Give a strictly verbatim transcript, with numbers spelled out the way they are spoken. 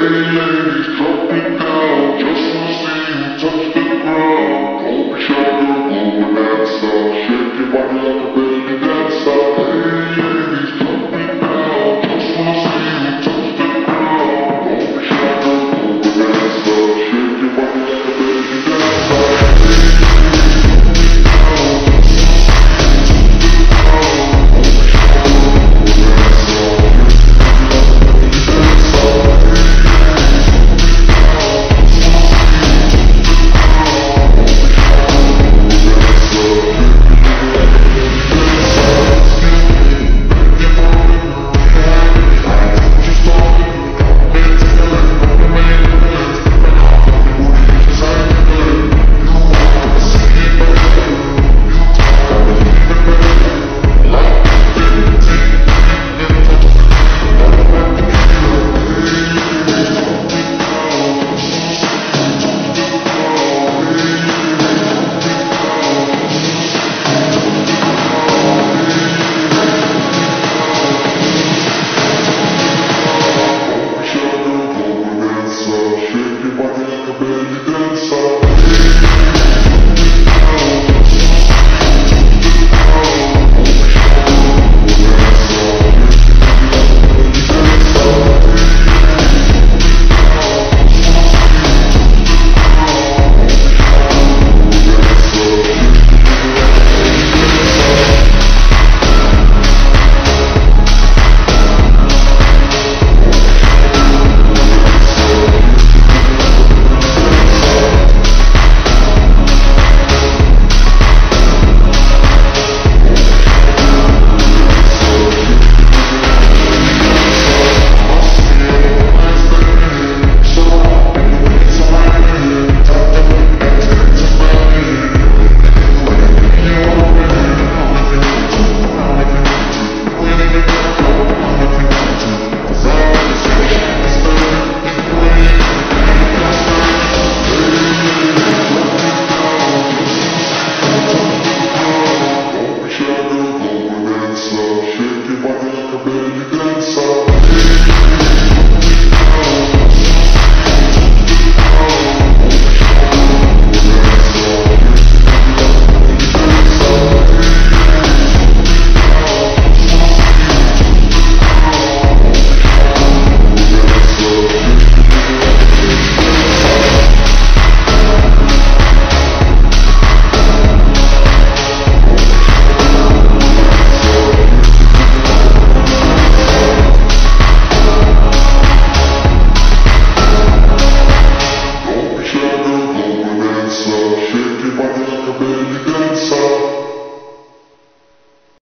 ladies, drop it down. Just wanna see you touch the ground. Don't be shy, girl, go and dance up. Shake your body like a belly dancer. Hey ladies, drop it down. Just wanna see you touch the ground. Don't be shy, girl, go and dance up. Shake your body like a belly dancer. Hey ladies, drop it down. So